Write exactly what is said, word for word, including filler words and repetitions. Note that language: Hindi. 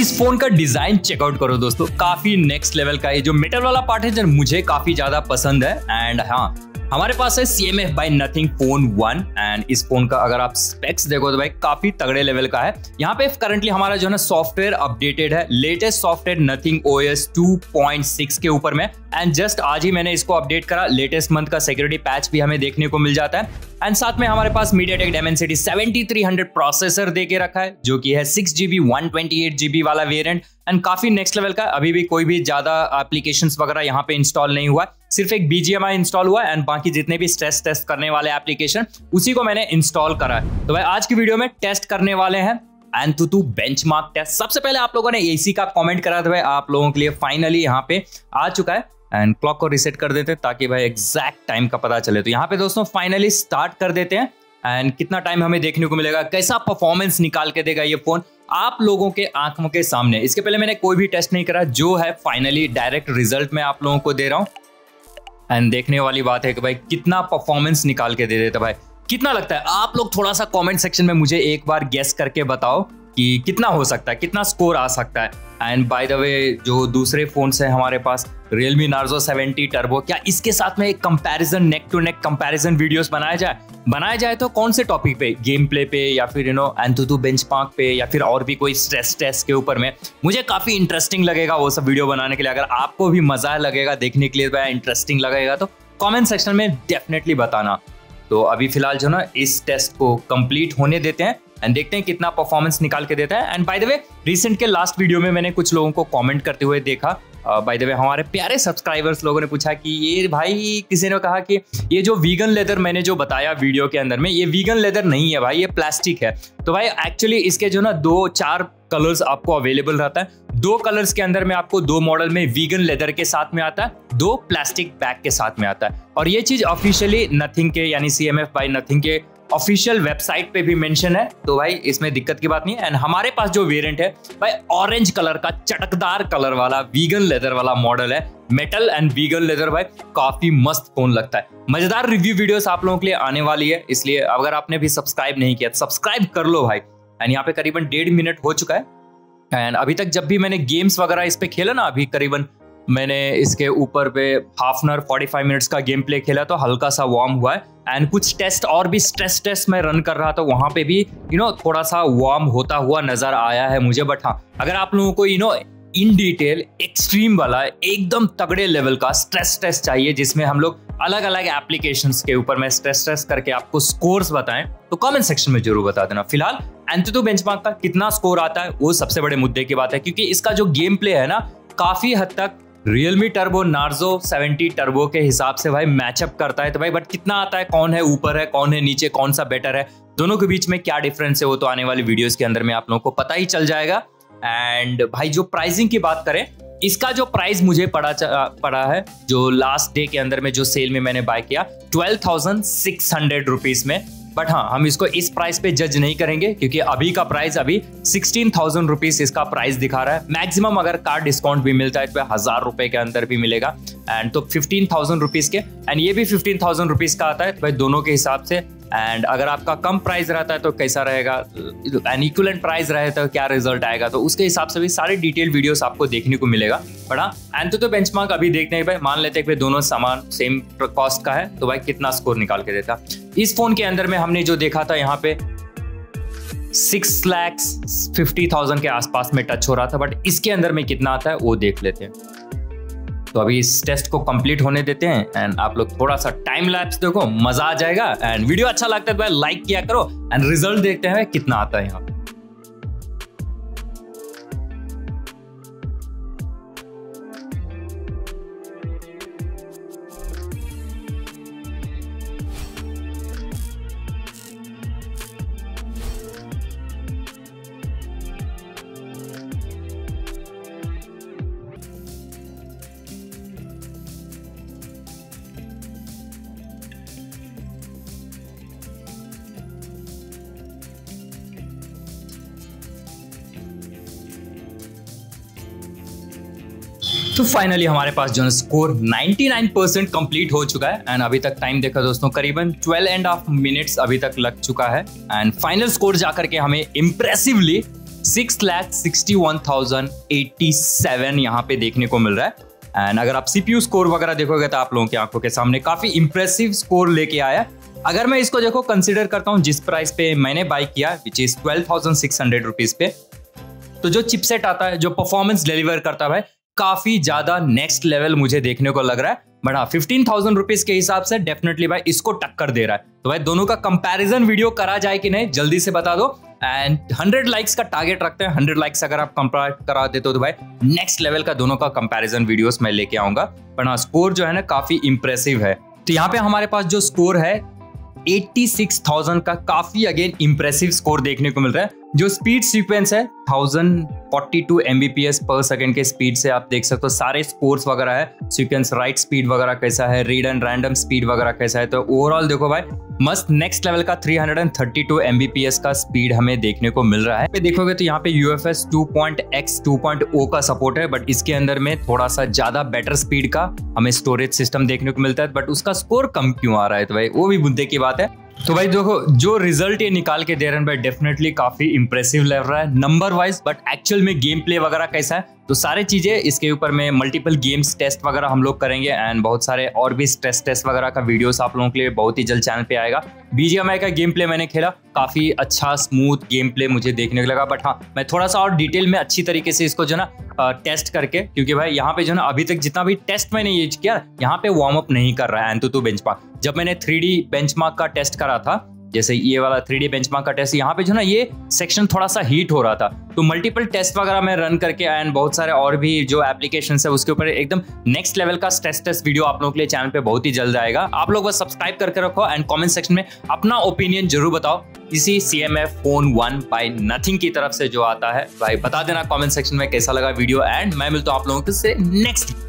इस फोन का डिजाइन चेकआउट करो दोस्तों, काफी नेक्स्ट लेवल का है। जो मेटल वाला पार्ट है जो मुझे काफी ज्यादा पसंद है। एंड हाँ, हमारे पास है C M F by Nothing phone one. And इस फोन का अगर आप स्पेक्स देखो तो भाई काफी तगड़े लेवल का है। यहाँ पे करंटली हमारा जो है ना सॉफ्टवेयर अपडेटेड है, latest software Nothing O S two point six के ऊपर में। एंड जस्ट आज ही मैंने इसको अपडेट करा, लेटेस्ट मंथ का सिक्योरिटी पैच भी हमें देखने को मिल जाता है। एंड साथ में हमारे पास MediaTek Dimensity seventy three hundred processor दे के रखा है, जो कि है six GB one twenty eight GB वाला वेरिएंट। एंड काफी नेक्स्ट लेवल का, अभी भी कोई भी ज्यादा एप्लीकेशंस वगैरह यहाँ पे इंस्टॉल नहीं हुआ, सिर्फ एक B G M I install हुआ। एंड बाकी जितने भी स्ट्रेस टेस्ट करने वाले एप्लीकेशन उसी को मैंने इंस्टॉल करा है। तो भाई आज की वीडियो में टेस्ट करने वाले हैं एंतुतु बेंचमार्क टेस्ट। सबसे पहले आप लोगों ने एसी का कमेंट करा था भाई, आप लोगों के लिए फाइनली यहाँ पे आ चुका है। एंड क्लॉक को रिसेट कर देते हैं ताकि भाई एग्जैक्ट टाइम का पता चले। तो यहाँ पे दोस्तों फाइनली स्टार्ट कर देते हैं। एंड कितना टाइम हमें देखने को मिलेगा, कैसा परफॉर्मेंस निकाल के देगा ये फोन आप लोगों के आंखों के सामने। इसके पहले मैंने कोई भी टेस्ट नहीं करा, जो है फाइनली डायरेक्ट रिजल्ट में आप लोगों को दे रहा हूं। एंड देखने वाली बात है कि भाई कितना परफॉर्मेंस निकाल के दे देता भाई, कितना लगता है। आप लोग थोड़ा सा कमेंट सेक्शन में मुझे एक बार गेस करके बताओ कि कितना हो सकता है, कितना स्कोर आ सकता है। एंड बाय द वे, जो दूसरे फोन है हमारे पास Realme Narzo सेवेंटी टर्बो, क्या इसके साथ में एक comparison, neck to neck comparison videos बनाया जाए बनाया जाए तो कौन से टॉपिक पे, गेम प्ले पे या फिर यू नो एंतुतु बेंचमार्क पे या फिर और भी कोई स्ट्रेस टेस्ट के ऊपर में, मुझे काफी इंटरेस्टिंग लगेगा वो सब वीडियो बनाने के लिए। अगर आपको भी मजा लगेगा देखने के लिए, इंटरेस्टिंग लगेगा तो कमेंट सेक्शन में डेफिनेटली बताना। तो अभी फिलहाल जो ना इस टेस्ट को कंप्लीट होने देते हैं एंड देखते हैं कितना परफॉर्मेंस निकाल के देता है। And by the way, recent के लास्ट वीडियो में मैंने कुछ लोगों को कमेंट करते हुए देखा। बाय द वे, हमारे प्यारे सब्सक्राइबर्स लोगों ने पूछा कि ये भाई, किसी ने कहा कि ये जो वीगन लेदर मैंने जो बताया वीडियो के अंदर में, ये वीगन लेदर नहीं है भाई, ये प्लास्टिक है। तो भाई एक्चुअली इसके जो ना दो चार कलर्स आपको अवेलेबल रहता है। दो कलर्स के अंदर में आपको दो मॉडल में वीगन लेदर के साथ में आता है, दो प्लास्टिक बैग के साथ में आता है। और ये चीज ऑफिशियली नथिंग के यानी C M F by Nothing के ऑफिशियल वेबसाइट पे भी मेंशन है। तो भाई इसमें दिक्कत की बात नहीं है। एंड हमारे पास जो वेरिएंट है भाई, ऑरेंज कलर का चटकदार कलर वाला वीगन लेदर वाला मॉडल है। मेटल एंड वीगन लेदर भाई काफी मस्त फोन लगता है। मजेदार रिव्यू वीडियोस आप लोगों के लिए आने वाली है, इसलिए अगर आपने भी सब्सक्राइब नहीं किया सब्सक्राइब कर लो भाई। एंड यहाँ पे करीबन डेढ़ मिनट हो चुका है। एंड अभी तक जब भी मैंने गेम्स वगैरह इस पे खेला ना, अभी करीबन मैंने इसके ऊपर पे half an hour forty five minutes का गेम प्ले खेला, तो हल्का सा वार्म हुआ है। एंड कुछ टेस्ट और भी स्ट्रेस टेस्ट मैं रन कर रहा था, वहां पे भी यू नो थोड़ा सा वार्म होता हुआ नजर आया है मुझे। बट हाँ, अगर आप लोगों को you know in detail extreme वाला एकदम तगड़े लेवल का स्ट्रेस टेस्ट चाहिए, जिसमें हम लोग अलग अलग एप्लीकेशंस के ऊपर में स्ट्रेस टेस्ट करके आपको स्कोर्स बताएं, तो कमेंट सेक्शन में जरूर बता देना। फिलहाल एंतुतु बेंचमार्क का कितना स्कोर आता है वो सबसे बड़े मुद्दे की बात है, क्योंकि इसका जो गेम प्ले है ना काफी हद तक Realme Turbo Narzo seventy turbo के हिसाब से भाई मैचअप करता है। तो भाई बट कितना आता है, कौन है ऊपर है, कौन है नीचे, कौन सा बेटर है, दोनों के बीच में क्या डिफरेंस है, वो तो आने वाली वीडियोस के अंदर में आप लोगों को पता ही चल जाएगा। एंड भाई जो प्राइसिंग की बात करें, इसका जो प्राइस मुझे पड़ा पड़ा है, जो लास्ट डे के अंदर में जो सेल में मैंने बाय किया, twelve thousand six hundred rupees में। बट हाँ, हम इसको इस प्राइस पे जज नहीं करेंगे, क्योंकि अभी का प्राइस अभी सिक्सटीन थाउजेंड रुपीज इसका प्राइस दिखा रहा है। मैक्सिमम अगर कार्ड डिस्काउंट भी मिलता है तो हजार रुपए के अंदर भी मिलेगा। एंड तो फिफ्टीन थाउजेंड रुपीज के, एंड ये भी फिफ्टीन थाउजेंड रुपीज का आता है। तो भाई दोनों के हिसाब से, एंड अगर आपका कम प्राइस रहता है तो कैसा रहेगा, एंड इक्विवेलेंट प्राइस रहे तो क्या रिजल्ट आएगा, तो उसके हिसाब से भी सारे डिटेल वीडियोस आपको देखने को मिलेगा। बट हाँ, एंतुतु बेंचमार्क अभी देखते हैं भाई, मान लेते हैं कि दोनों सामान सेम कॉस्ट का है, तो भाई कितना स्कोर निकाल के देता। इस फोन के अंदर में हमने जो देखा था यहाँ पे सिक्स लैक्स फिफ्टी थाउजेंड के आसपास में टच हो रहा था, बट इसके अंदर में कितना आता है वो देख लेते हैं। तो अभी इस टेस्ट को कंप्लीट होने देते हैं एंड आप लोग थोड़ा सा टाइम लैप्स देखो, मजा आ जाएगा। एंड वीडियो अच्छा लगता है तो लाइक किया करो एंड रिजल्ट देखते हैं कितना आता है यहाँ पे। तो फाइनली हमारे पास जो है स्कोर निन्यानवे परसेंट कंप्लीट हो चुका है। एंड अभी तक टाइम देखा दोस्तों, करीबन ट्वेल्व एंड हाफ मिनट्स अभी तक लग चुका है। एंड फाइनल स्कोर जाकर के हमें impressively six lakh sixty one thousand eighty seven यहाँ पे देखने को मिल रहा है। एंड अगर आप सीपीयू स्कोर वगैरह देखोगे तो आप लोगों की आंखों के सामने काफी इंप्रेसिव स्कोर लेके आया है। अगर मैं इसको देखो कंसीडर करता हूँ जिस प्राइस पे मैंने बाय किया which is twelve thousand six hundred rupees पे, तो जो चिपसेट आता है, जो परफॉर्मेंस डिलीवर करता है, काफी ज्यादा नेक्स्ट लेवल मुझे देखने को लग रहा है। बट हाँ, फिफ्टीन थाउजेंड रुपीज के हिसाब से डेफिनेटली भाई इसको टक्कर दे रहा है। तो भाई दोनों का कंपैरिजन वीडियो करा जाए कि नहीं जल्दी से बता दो। एंड हंड्रेड लाइक्स का टारगेट रखते हैं, हंड्रेड लाइक्स अगर आप कंपेयर करा देते हो तो भाई नेक्स्ट लेवल का दोनों का कंपैरिजन वीडियोस मैं लेके आऊंगा। पर हाँ, स्कोर जो है ना काफी इंप्रेसिव है। तो यहाँ पे हमारे पास जो स्कोर है छियासी हज़ार का, काफी अगेन इंप्रेसिव स्कोर देखने को मिल रहा है। जो स्पीड सीक्वेंस है one thousand forty two Mbps पर सेकंड के स्पीड से आप देख सकते हो सारे स्कोर्स वगैरह है, सीक्वेंस राइट स्पीड वगैरह कैसा है, रीड एंड रैंडम स्पीड वगैरह कैसा है। तो ओवरऑल देखो भाई मस्त नेक्स्ट लेवल का थ्री थर्टी टू एमबीपीएस का स्पीड हमें देखने को मिल रहा है। पे देखोगे तो यहाँ पे UFS two point x two point o का सपोर्ट है, बट इसके अंदर में थोड़ा सा ज्यादा बेटर स्पीड का हमें स्टोरेज सिस्टम देखने को मिलता है। बट उसका स्कोर कम क्यों आ रहा है, तो भाई वो भी मुद्दे की बात है। तो भाई देखो जो रिजल्ट ये निकाल के दे रहे हैं भाई डेफिनेटली काफी इंप्रेसिव लग रहा है नंबर वाइज, बट एक्चुअल में गेम प्ले वगैरह कैसा है तो सारे चीजें इसके ऊपर में मल्टीपल गेम्स टेस्ट वगैरह हम लोग करेंगे। एंड बहुत सारे और भी स्ट्रेस टेस्ट वगैरह का वीडियोस आप लोगों के लिए बहुत ही जल्द चैनल पे आएगा। बीजीएमआई का गेम प्ले मैंने खेला, काफी अच्छा स्मूथ गेम प्ले मुझे देखने को लगा। बट हाँ, मैं थोड़ा सा और डिटेल में अच्छी तरीके से इसको जो ना टेस्ट करके, क्योंकि भाई यहाँ पे जो ना अभी तक जितना भी टेस्ट मैंने यूज किया यहाँ पे वार्म अप नहीं कर रहा है एंटूतू बेंचमार्क। जब मैंने थ्री डी बेंचमार्क का टेस्ट करा था, जैसे ये वाला थ्री डी बेंचमार्क का टेस्ट, यहाँ पे जो ना ये सेक्शन थोड़ा सा हीट हो रहा था, तो मल्टीपल टेस्ट वगैरह में रन करके एंड बहुत सारे और भी जो एप्लीकेशंस है उसके ऊपर एकदम नेक्स्ट लेवल का स्ट्रेस टेस्ट वीडियो आप लोगों के लिए चैनल पे बहुत ही जल्द आएगा। आप लोग बस सब्सक्राइब करके रखो एंड कमेंट सेक्शन में अपना ओपिनियन जरूर बताओ इसी C M F phone one by Nothing की तरफ से जो आता है। भाई बता देना कमेंट सेक्शन में कैसा लगा वीडियो, एंड मैं मिलता हूं आप लोगों से नेक्स्ट